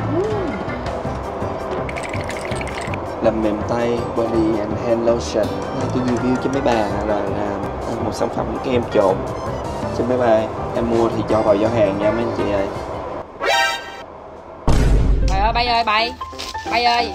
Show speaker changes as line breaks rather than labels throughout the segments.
Làm mềm tay body and hand lotion. Tôi review cho mấy bà là một sản phẩm kem trộn cho mấy bà. Em mua thì cho vào giỏ hàng nha mấy anh chị ơi.
Trời ơi bay ơi bay ơi.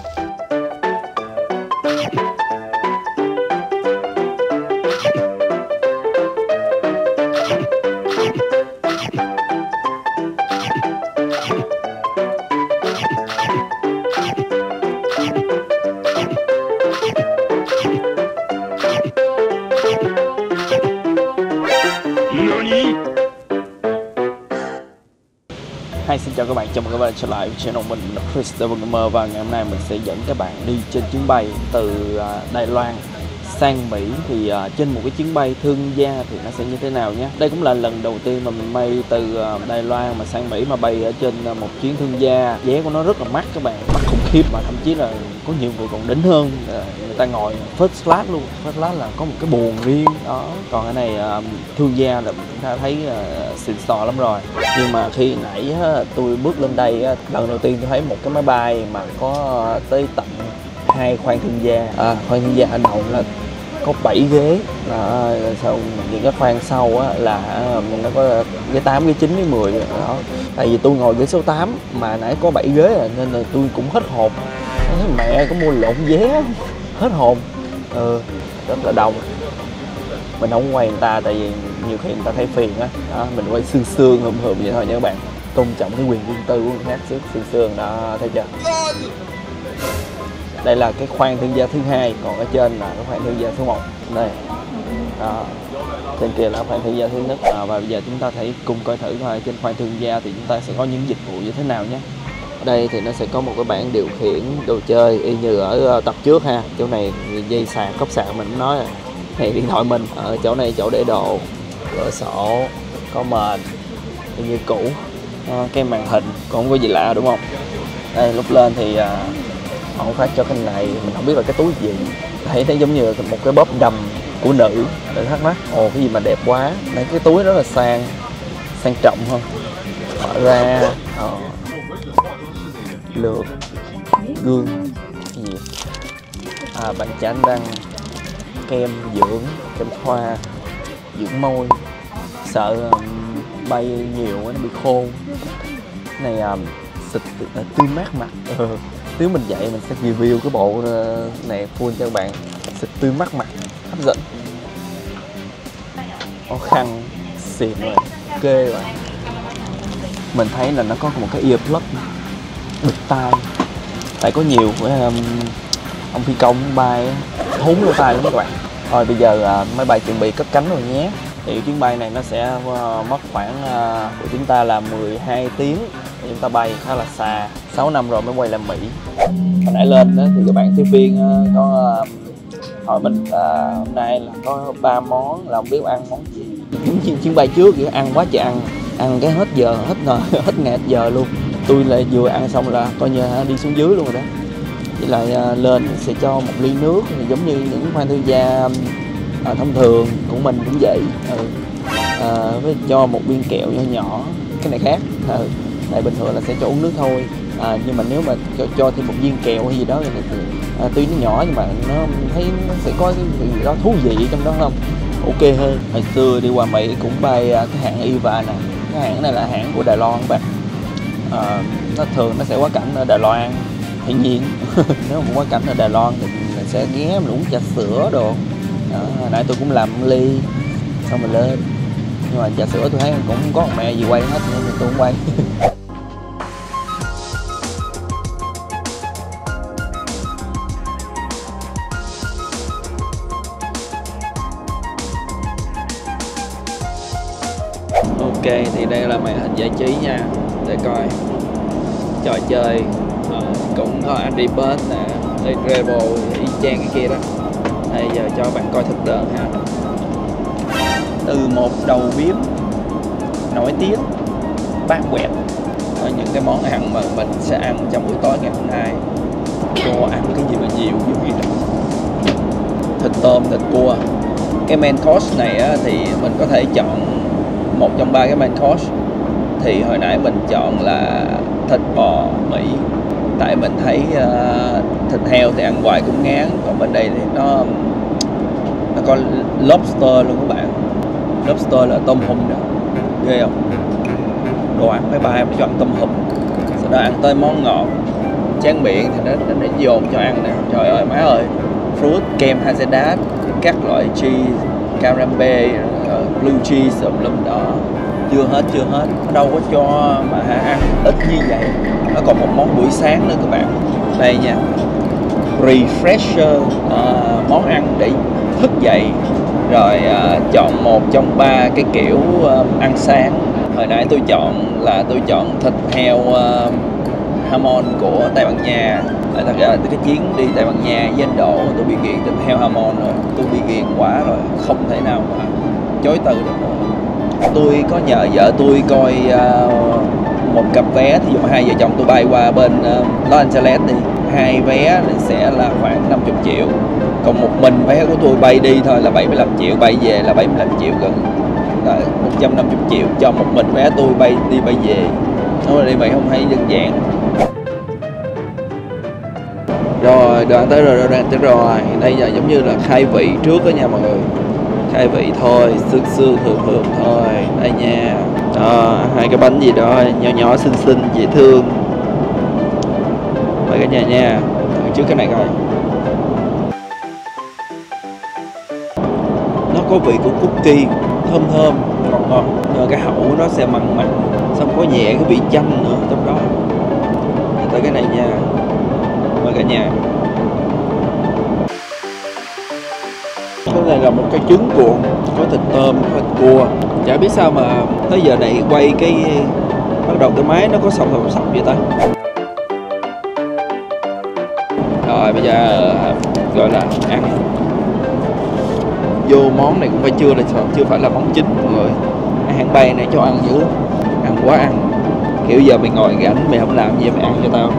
Hi, xin chào các bạn, chào mừng các bạn trở lại với channel mình Christopher Gamer. Và ngày hôm nay mình sẽ dẫn các bạn đi trên chuyến bay từ Đài Loan sang Mỹ. Thì trên một cái chuyến bay thương gia thì nó sẽ như thế nào nhé. Đây cũng là lần đầu tiên mà mình bay từ Đài Loan mà sang Mỹ, mà bay ở trên một chuyến thương gia. Vé của nó rất là mắc các bạn, mắc khủng khiếp, mà thậm chí là có nhiều người còn đỉnh hơn. Người ta ngồi first class luôn, first class là có một cái buồng riêng đó. Còn cái này thương gia là chúng ta thấy xịn sò lắm rồi. Nhưng mà khi nãy tôi bước lên đây, lần đầu tiên tôi thấy một cái máy bay mà có tới tận 2 khoang thương gia. Khoang thương gia ở đầu là có 7 ghế, sau những cái khoang sau là nó có ghế 8, ghế 9, ghế 10 đó. Tại vì tôi ngồi ghế số 8 mà nãy có 7 ghế nên là tôi cũng hết hồn. Mẹ có mua lộn vé, hết hồn. Rất là đông. Mình không quay người ta tại vì nhiều khi người ta thấy phiền á, mình quay sương sương hùm hùm vậy thôi nha các bạn. Tôn trọng cái quyền riêng tư của người khác, sương sương đó, thấy chưa? Đây là cái khoang thương gia thứ hai, còn ở trên là cái khoang thương gia số 1 đây. Đó. Trên kia là khoang thương gia thứ nhất. Và bây giờ chúng ta hãy cùng coi thử thôi, trên khoang thương gia thì chúng ta sẽ có những dịch vụ như thế nào nhé. Ở đây thì nó sẽ có một cái bảng điều khiển đồ chơi y như ở tập trước ha. Chỗ này dây sạc, cốc sạc mình cũng nói rồi. Này điện thoại mình, ở chỗ này chỗ để đồ, cửa sổ, có mền như cũ, cái màn hình cũng không có gì lạ đúng không? Đây lúc lên thì họ phát cho cái này, mình không biết là cái túi gì, thấy nó giống như một cái bóp đầm của nữ. Để thắc mắc, cái gì mà đẹp quá. Đây cái túi rất là sang trọng hơn. Mở ra lược, gương, cái gì bàn chải răng, kem dưỡng, kem thoa, dưỡng môi. Sợ bay nhiều nó bị khô. Cái này xịt tươi mát mặt. Nếu mình dậy mình sẽ review cái bộ này full cho các bạn. Xịt tươi mát mặt, hấp dẫn. Có khăn xịn rồi, ok rồi. Mình thấy là nó có một cái earplug bịt tai. Tại có nhiều ông phi công bay thốn lỗ tai lắm các bạn. Thôi bây giờ máy bay chuẩn bị cất cánh rồi nhé. Thì chuyến bay này nó sẽ mất khoảng của chúng ta là 12 tiếng. Chúng ta bay khá là xa, 6 năm rồi mới quay lại Mỹ. Hồi nãy lên đó, thì các bạn tiếp viên có hỏi mình là hôm nay là có 3 món, là không biết ăn món gì. Những chuyến bay trước thì ăn quá trời ăn cái hết giờ, hết ngày hết giờ luôn. Tôi lại vừa ăn xong là coi như đi xuống dưới luôn rồi đó. Vậy là lên sẽ cho một ly nước, giống như những khoang thương gia thông thường của mình cũng vậy. Với cho một viên kẹo nhỏ, cái này khác. Tại bình thường là sẽ cho uống nước thôi. Nhưng mà nếu mà cho thêm một viên kẹo hay gì đó thì tuy nó nhỏ nhưng mà nó thấy nó sẽ có cái gì đó thú vị trong đó không, ok hơn. Hồi xưa đi qua Mỹ cũng bay cái hãng EVA nè. Cái hãng này là hãng của Đài Loan các bạn. Nó thường nó sẽ quá cảnh ở Đài Loan hiển nhiên. Nếu mà quá cảnh ở Đài Loan thì mình sẽ ghé mình uống trà sữa đồ. Hồi nãy tôi cũng làm ly xong mình lên, nhưng mà trà sữa tôi thấy cũng không có một mẹ gì quay hết nên tôi không quay. Ok, thì đây là màn hình giải trí nha, để coi trò chơi. Cũng có Angry Birds nè, Rebel, y chang cái kia đó. Đây giờ cho bạn coi thực đơn ha. Từ một đầu bếp nổi tiếng, bát quẹt, có những cái món ăn mà mình sẽ ăn trong buổi tối ngày hôm nay. Cô ăn cái gì mà nhiều như vậy đó. Thịt tôm, thịt cua. Cái main course này á, thì mình có thể chọn một trong 3 cái main course. Thì hồi nãy mình chọn là thịt bò Mỹ. Tại mình thấy thịt heo thì ăn hoài cũng ngán, còn bên đây thì nó có lobster luôn các bạn. Lobster là tôm hùm đó, ghê không? Đồ ăn mấy ba em chọn tôm hùm, sau đó ăn tới món ngọt tráng miệng thì nó dồn cho ăn nè. Trời ơi má ơi, fruit, kem hazelnut, các loại cheese, caramel, blue cheese, lum đó. Chưa hết, nó đâu có cho mà ăn ít như vậy. Nó còn một món buổi sáng nữa các bạn. Đây nha, refresher, món ăn để thức dậy. Rồi chọn một trong 3 cái kiểu ăn sáng. Hồi nãy tôi chọn thịt heo Hamon của Tây Ban Nha. Thật ra là cái chuyến đi Tây Ban Nha với Ấn Độ tôi bị nghiện thịt heo Hamon rồi. Tôi bị nghiện quá rồi, không thể nào mà chối từ được nữa. Tôi có nhờ vợ tôi coi một cặp vé, thí dụ mà hai vợ chồng tôi bay qua bên Los Angeles đi, 2 vé sẽ là khoảng 50 triệu. Còn một mình vé của tôi bay đi thôi là 75 triệu, bay về là 75 triệu, gần là 150 triệu cho một mình vé tôi bay đi bay về. Nói là đi mày không thấy đơn giản. Rồi đoạn tới rồi, đây giờ giống như là khai vị trước đó nha mọi người. Khai vị thôi, sương thường thôi. Đây nha, hai cái bánh gì đó nhỏ xinh dễ thương. Mời cả nhà nha, thử trước cái này coi. Nó có vị của cookie, thơm ngọt, nhờ cái hậu nó sẽ mặn, xong có nhẹ cái vị chanh nữa trong đó. Tới cái này nha, mời cả nhà. Cái này là một cái trứng cuộn, có thịt tôm, có thịt cua. Chả biết sao mà tới giờ này quay cái bắt đầu cái máy nó có sọc vậy ta. Rồi bây giờ gọi là ăn. Vô món này cũng phải chưa phải là món chính mọi người. Hãng bay này cho ăn dữ lắm, ăn quá ăn. Kiểu giờ mày ngồi rảnh mày không làm gì mày ăn cho tao.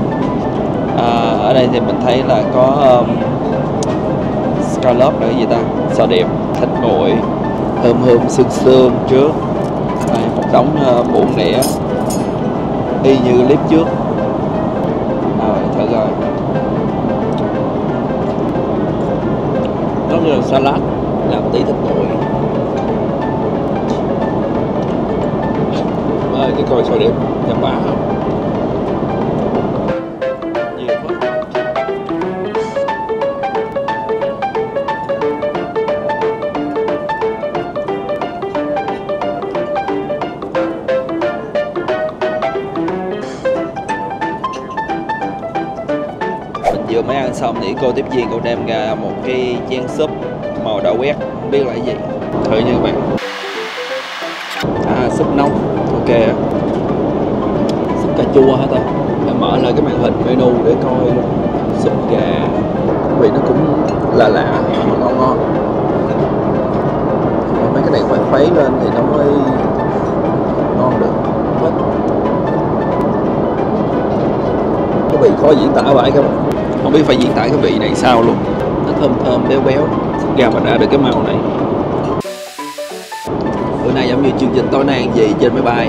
Ở đây thì mình thấy là có scallop là cái gì ta, sò điệp, thịt nguội, thơm sương trước. Đây một đống muỗng nĩa y như clip trước. Rồi thử coi. Giống như là salad, làm tí thịt nguội. Cái coi sò điệp nhầm bả không? Nhiều quá. Mình vừa mới ăn xong thì cô tiếp viên cô đem ra một cái chén súp màu đỏ quét, không biết là cái gì. Thử nha các bạn. Súp nóng, ok. Súp cà chua hả ta? Mình mở lại cái màn hình menu để coi luôn. Súp gà, vị nó cũng lạ mà ngon. Mấy cái này phải khuấy lên thì nó mới ngon được. Cái vị khó diễn tả vậy các bạn. Không biết phải diễn tả cái vị này sao luôn. Nó thơm béo. Súp gà mà ra được cái màu này. Bữa nay giống như chương trình tối nay ăn gì trên máy bay.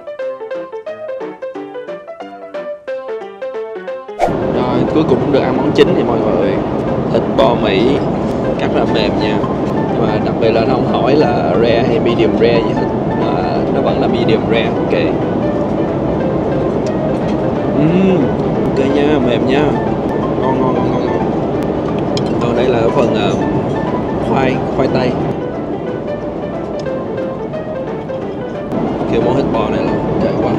Rồi cuối cùng cũng được ăn món chính thì mọi người. Thịt bò Mỹ cắt ra mềm nha. Nhưng mà đặc biệt là nó không hỏi là rare hay medium rare gì hết, mà nó vẫn là medium rare. Ok. Ok nha, mềm nha, ngon. Còn đây là phần khoai tây. Kiểu món thịt bò này là ok quá.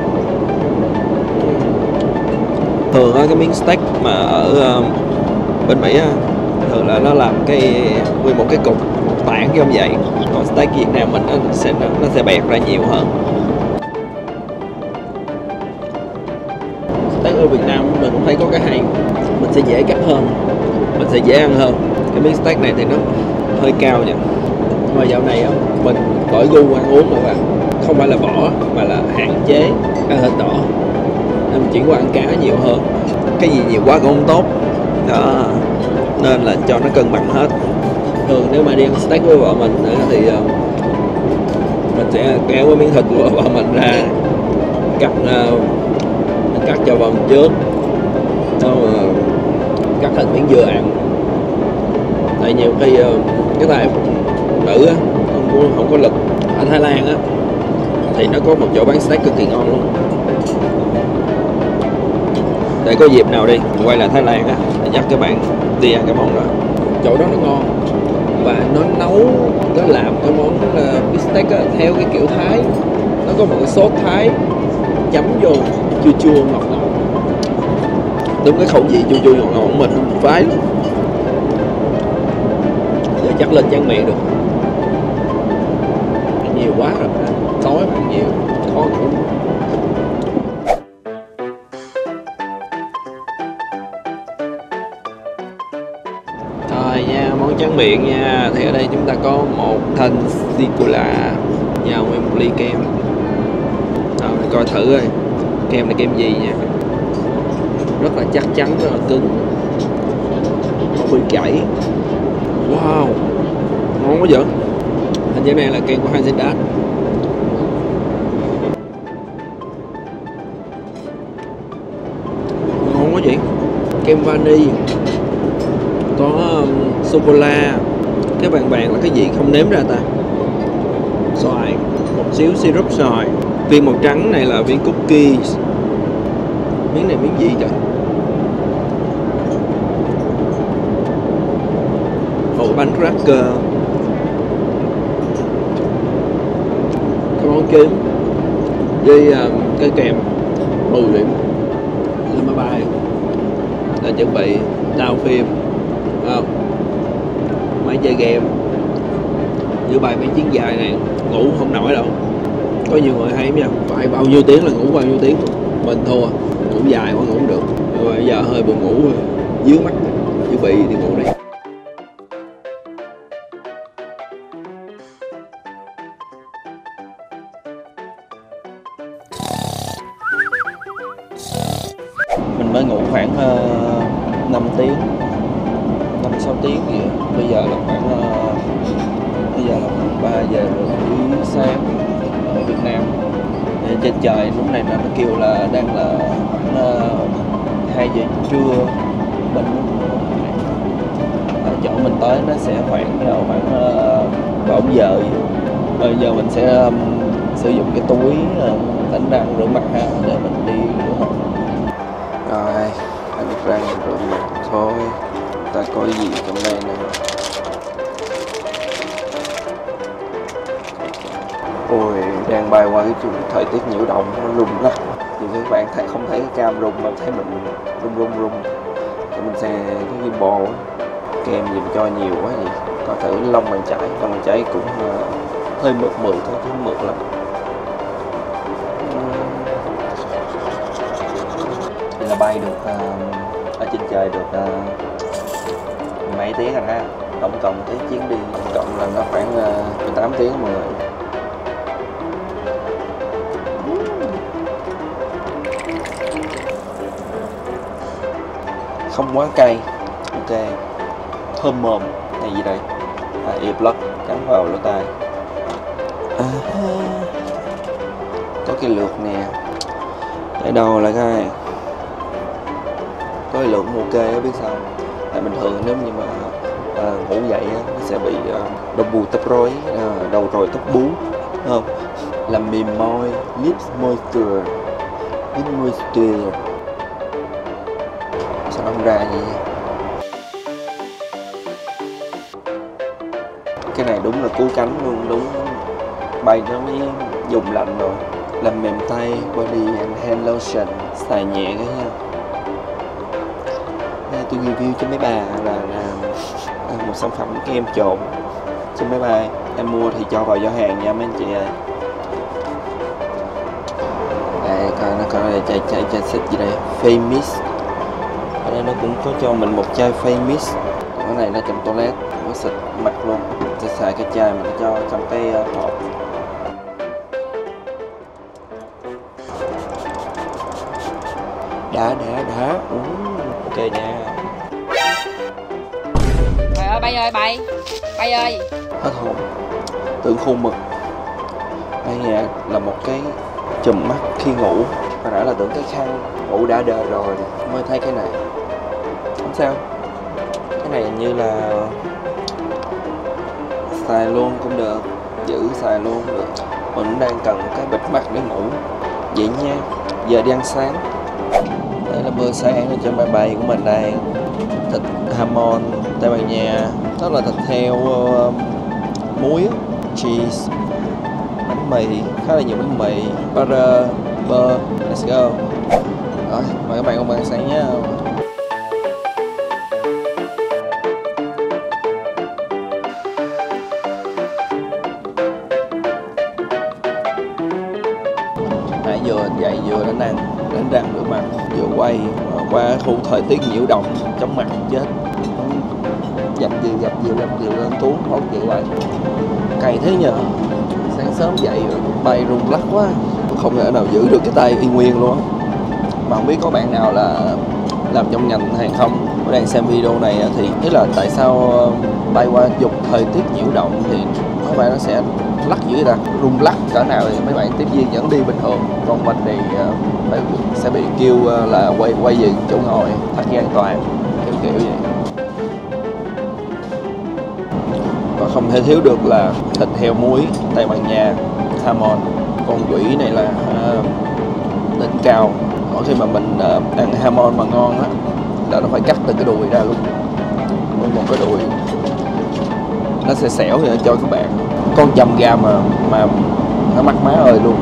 Thường á, cái miếng steak mà ở bên Mỹ á, thường là nó làm nguyên một cái cục tảng giống vậy. Còn steak Việt Nam mình nó sẽ bẹt ra nhiều hơn. Steak ở Việt Nam mình cũng thấy có cái hay, mình sẽ dễ cắt hơn, mình sẽ dễ ăn hơn. Cái miếng steak này thì nó hơi cao nha. Nhưng mà dạo này á, mình đổi gu ăn uống rồi bạn, không phải là bỏ mà là hạn chế ăn thịt đỏ, nên mình chuyển qua ăn cá nhiều hơn. Cái gì nhiều quá cũng không tốt đó, nên là cho nó cân bằng hết. Thường nếu mà đi ăn steak với vợ mình thì mình sẽ kéo cái miếng thịt của vợ mình ra, cắt
cắt cho Vân trước, nó cắt thành miếng dưa ăn. Tại nhiều khi cái tài phụ nữ á không có lực. Ở Thái Lan á thì nó có một chỗ bán steak cực kỳ ngon luôn. Để có dịp nào đi mình quay lại Thái Lan á thì dắt các bạn đi ăn cái món đó. Chỗ đó nó ngon và nó nấu, nó làm cái món beef steak á, theo cái kiểu Thái. Nó có một cái sốt Thái chấm vô chua chua ngọt ngọt, đúng cái khẩu vị chua chua ngọt ngọt của mình phái luôn. Giờ chắc lên tráng miệng được, nhiều quá rồi, tối mà nhiều khó ngủ. Rồi nha, món tráng miệng nha. Thì ở đây chúng ta có một thanh sô-cô-la và một ly kem. Rồi mình coi thử coi kem này kem gì nha. Rất là chắc chắn, rất là cứng, không bị chảy. Wow, ngon quá vậy. Hình như này là kem của Häagen-Dazs. Ngon quá vậy. Kem vani, có sô-cô-la. Cái vàng vàng là cái gì không nếm ra ta. Xoài, một xíu syrup xoài. Viên màu trắng này là viên cookies. Miếng này miếng gì trời? Ổ bánh cracker. Cái món kiếm với cái kèm 10 điểm. Lên máy bay là chuẩn bị đào phim, không? Máy chơi game giữa bài mấy chuyến dài này ngủ không nổi đâu. Có nhiều người hay nha, phải bao nhiêu tiếng là ngủ bao nhiêu tiếng. Mình thua, ngủ dài quá ngủ không được. Nhưng mà bây giờ hơi buồn ngủ rồi, dướng mắt, chuẩn bị đi ngủ đây.
Mình mới ngủ khoảng 5 tiếng, 5-6 tiếng gì. Bây giờ là khoảng 3 giờ rưỡi sáng ở Việt Nam. Trên trời lúc này nó kêu là đang là 2 giờ trưa bên ở chỗ mình tới nó sẽ khoảng 7 giờ. Bây giờ mình sẽ sử dụng cái túi đánh răng rửa mặt ha để mình đi rửa mặt. Rồi, đánh răng rửa mặt thôi. Ta có gì trong đây nè. Ôi, đang bay qua cái thời tiết nhiễu động nó rung lắm. Thì các bạn không thấy cái cam rung mà thấy mình rung. Thì mình sẽ cái gimbal á. Kem gì mà cho nhiều quá vậy. Có thử lông bàn chải cũng hơi mượt thôi, không mượt lắm. Thì là bay được ở trên trời được mấy tiếng rồi ha. Tổng cộng cái chuyến đi tổng cộng là nó khoảng 18 tiếng mọi người. Không quá cay, ok, thơm mồm. Này gì đây? Earplug cắm vào lỗ tai. Có cái lược nè. Để đâu là cái có cái lược ok á, biết sao? Tại bình thường nếu như mà ngủ dậy á, nó sẽ bị đầu bù tóc rối, đầu rồi tóc bú, không? Làm mềm môi, lips moisture. Sao nó không ra vậy? Cái này đúng là cứu cánh luôn, đúng bay nó mới dùng lạnh rồi. Làm mềm tay, body and hand lotion, xài nhẹ cái nha. Đây, tôi review cho mấy bà là một sản phẩm kem trộn trên máy bay. Em mua thì cho vào giỏ hàng nha mấy anh chị ơi. Đây coi nó có chai xịt gì đây, Famous. Ở đây nó cũng có cho mình một chai Famous. Cái này nó trong toilet, nó xịt mặt luôn. Sẽ xài cái chai mà nó cho trong cái hộp. Đã ok nha.
Bay ơi bay ơi.
Hết hồn. Tưởng khô mực. Đây là một cái chùm mắt khi ngủ. Hồi nãy là tưởng cái khăn ủ đã đời rồi mới thấy cái này. Không sao, cái này như là xài luôn cũng được, giữ xài luôn cũng được. Mình đang cần một cái bịt mắt để ngủ. Vậy nha, giờ đi ăn sáng. Đây là bữa sáng ở trên máy bay của mình đây. Thịt hamon Tây Ban Nha, đó là thịt heo muối, cheese, bánh mì, khá là nhiều bánh mì, butter, bơ. Let's go. Rồi, mời các bạn cùng ăn sáng nhé. Nãy vừa dậy vừa đánh răng rửa mặt, vừa quay qua khu thời tiết nhiễu động, chóng mặt chết. Dập dìu lên tuốt hốt vậy hoài. Cày thế nhờ. Sáng sớm dậy rồi bay rung lắc quá, không thể nào giữ được cái tay y nguyên luôn á. Mà không biết có bạn nào là làm trong ngành hàng không có đang xem video này thì biết là tại sao bay qua vùng thời tiết nhiễu động thì máy bay nó sẽ lắc dữ ta, rung lắc cỡ nào thì mấy bạn tiếp viên vẫn đi bình thường, còn mình thì sẽ bị kêu là quay về chỗ ngồi thắt dây an toàn kiểu vậy. Và không thể thiếu được là thịt heo muối Tây Ban Nha, hamon. Con quỷ này là đỉnh cao. Mỗi khi mà mình ăn hamon mà ngon á là nó phải cắt từ cái đùi ra luôn, một cái đùi nó sẽ xẻo vậy cho các bạn. Con 100g mà nó mắc má ơi luôn.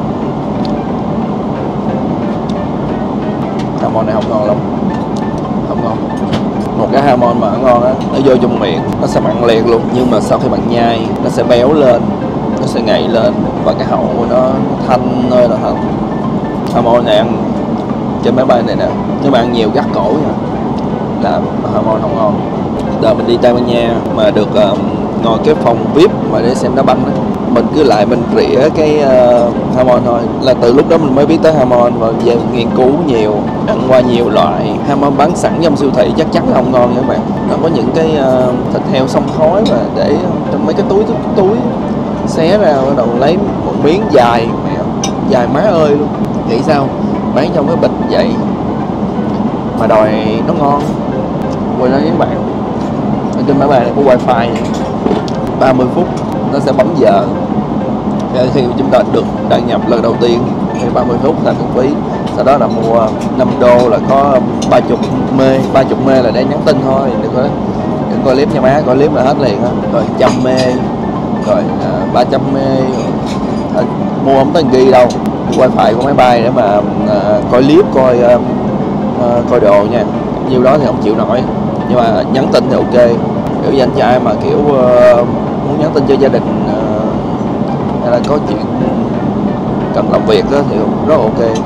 Hamon này không ngon lắm, không ngon. Một cái hamon mà ngon á, nó vô trong miệng nó sẽ mặn liệt luôn, nhưng mà sau khi bạn nhai nó sẽ béo lên, nó sẽ ngậy lên và cái hậu của nó thanh ơi là thanh. Hamon này ăn trên máy bay này nè, nếu mà ăn nhiều gắt cổ nha là hamon không ngon. Đợt mình đi Tây Ban Nha mà được ngồi cái phòng VIP mà để xem đá banh á, mình cứ lại mình rỉa cái hamon thôi, là từ lúc đó mình mới biết tới hamon và về nghiên cứu nhiều, ăn qua nhiều loại. Hamon bán sẵn trong siêu thị chắc chắn là không ngon nha các bạn. Nó có những cái thịt heo xông khói và để trong mấy cái túi xé ra bắt đầu lấy một miếng dài má ơi luôn. Nghĩ sao bán trong cái bịch vậy mà đòi nó ngon. Quên nói với các bạn, ở trên máy bay này có wifi 30 phút nó sẽ bấm giờ. Khi chúng ta được đăng nhập lần đầu tiên thì 30 phút là miễn phí. Sau đó là mua 5 đô là có 30 mê là để nhắn tin thôi, đừng coi clip nha má, coi clip là hết liền á. Rồi 100 mê, rồi 300 mê, mua không tới ghi đâu. Wifi của máy bay để mà coi clip, coi đồ nha. Nhiêu đó thì không chịu nổi, nhưng mà nhắn tin thì ok. Kiểu như anh trai mà kiểu muốn nhắn tin cho gia đình hay là có chuyện cần làm việc đó thì rất ok.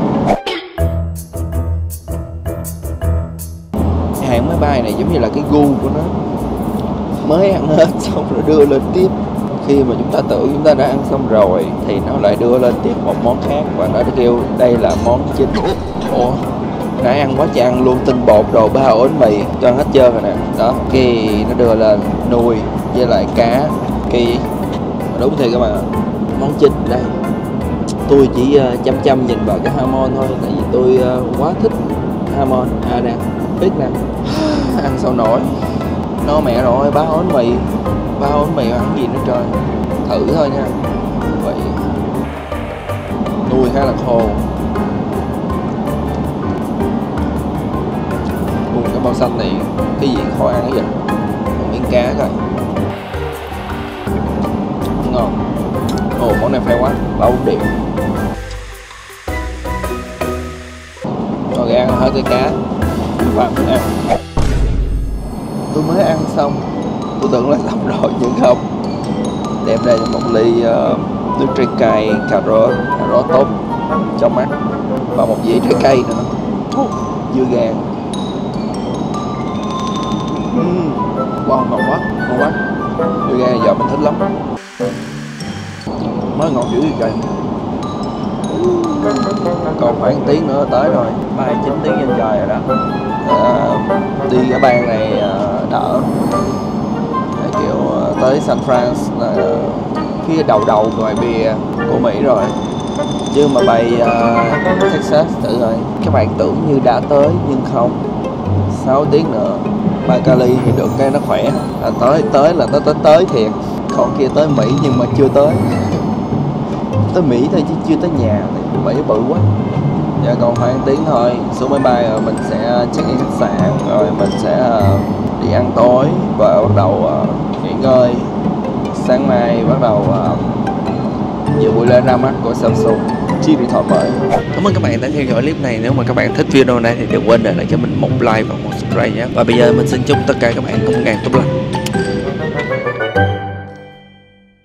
Hãng máy bay này giống như là cái gu của nó, mới ăn hết xong rồi đưa lên tiếp. Khi mà chúng ta tưởng chúng ta đã ăn xong rồi thì nó lại đưa lên tiếp một món khác và nó kêu đây là món chính. Ủa, nãy ăn quá trời ăn luôn tinh bột đồ, 3 ổ bánh mì cho ăn hết trơn rồi nè. Đó, cái nó đưa lên nuôi với lại cá kỳ. Đúng thì các bạn, món chính đây. Tôi chỉ chăm nhìn vào cái hamon thôi, tại vì tôi quá thích hamon. Nè, biết nè, ăn sao nổi. Nó mẹ rồi, 3 ổ bánh mì ăn gì nữa trời. Thử thôi nha. Vậy nuôi khá là khô. Cái bao xanh này cái gì khó ăn cái vậy. Một miếng cá coi ngon. Ồ, món này phê quá, 3-4 điểm. Rồi ăn hết cái cá và mình ăn. Tôi mới ăn xong, tôi tưởng là xong rồi nhưng không. Đem đây một ly nước trái cây, cà rốt tốt cho mắt và một dĩa trái cây nữa, dưa gang. Wow, ngon quá. Dưa gang giờ mình thích lắm. Mới ngọt dữ vậy trời. Còn khoảng tiếng nữa tới rồi, 9 tiếng trên trời rồi đó. Đi cái bang này đỡ. Kiểu tới San Francisco là phía đầu ngoài bìa của Mỹ rồi. Chứ mà bay Texas thử rồi, các bạn tưởng như đã tới nhưng không. 6 tiếng nữa bay Cali thì được cái nó khỏe là tới là tới thiệt. Còn kia tới Mỹ nhưng mà chưa tới. Tới Mỹ thôi chứ chưa tới nhà. Mỹ bự quá. Dạ còn khoảng tiếng thôi, xuống máy bay rồi mình sẽ check in khách sạn, rồi mình sẽ đi ăn tối và bắt đầu nghỉ ngơi. Sáng mai bắt đầu dự buổi lễ ra mắt của Samsung chiếc điện thoại mới. Cảm ơn các bạn đã theo dõi clip này. Nếu mà các bạn thích video này thì đừng quên để lại cho mình một like và một subscribe nhé. Và bây giờ mình xin chúc tất cả các bạn có một ngày tốt lành.